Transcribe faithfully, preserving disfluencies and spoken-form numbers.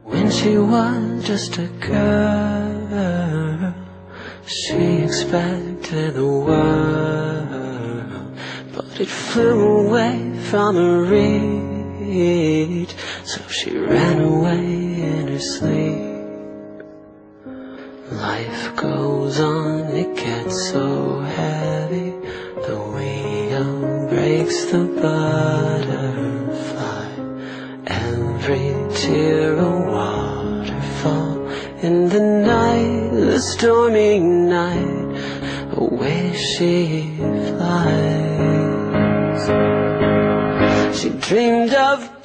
When she was just a girl, she expected the world, but it flew away from her reach, so she ran away in her sleep. Life goes on, it gets so heavy, the wheel breaks the butterfly. Every tear a waterfall in the night, the stormy night, away she flies. She dreamed of